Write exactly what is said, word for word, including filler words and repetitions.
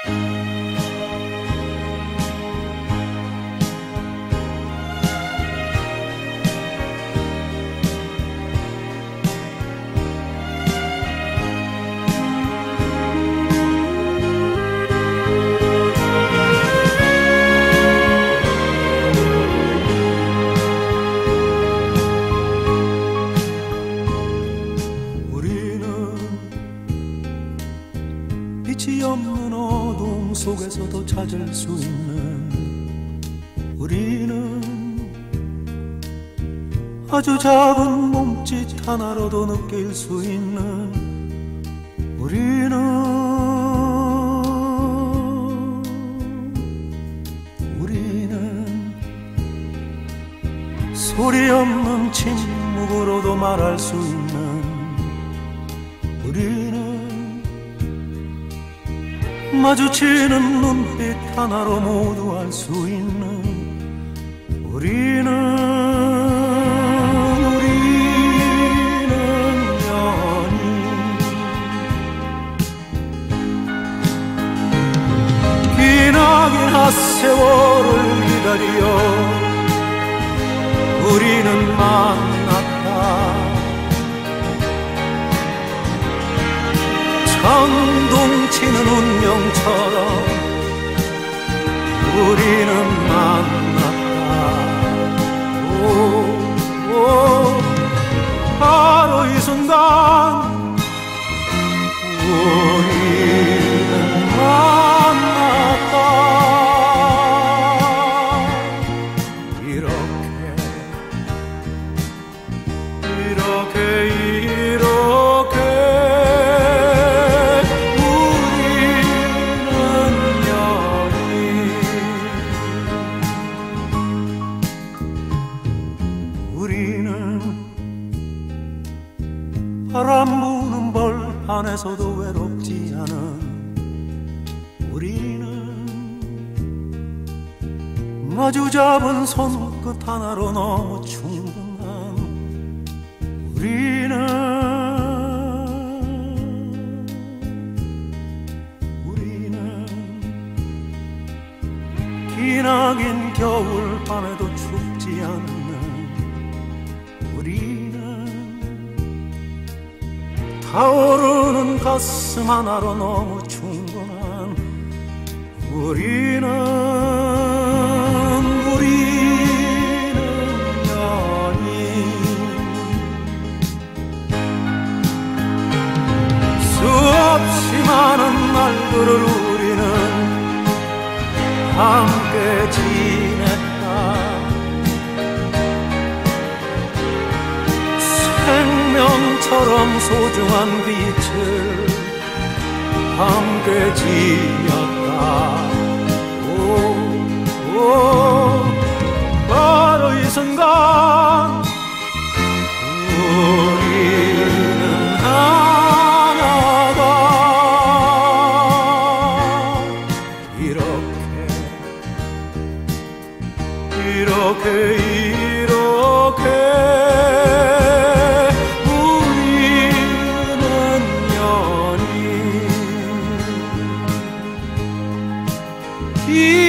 빛이 없는 어둠 속에서도 찾을 수 있는 우리는 아주 작은 몸짓 하나로도 느낄 수 있는 우리는 우리는 소리 없는 침묵으로도 말할 수 있는 우리는 마주치는 눈빛 하나로 모두 알 수 있는 우리는 우리는 연인 기나긴 핫세월을 기다려 우리는 만났다. 천둥치는 운명처럼 우리는 만났다. 오, 오, 바로 이 순간 우리는 만났다. 이렇게 이렇게 이렇게 바람 부는 벌판에서도 외롭지 않은 우리는 마주 잡은 손끝 하나로 너무 충분한 우리는 우리는 기나긴 겨울 밤에도 춥지 않는 우리는 타오르는 가슴 하나로 너무 충분한 우리는 우리는 연인 수없이 많은 날들을 우리는 함께 지냈다. 생명처럼 소중한 빛을 함께 지녔다. 오, 오, 바로 이 순간 우리는 하나다. 이렇게 이렇게 이렇게 이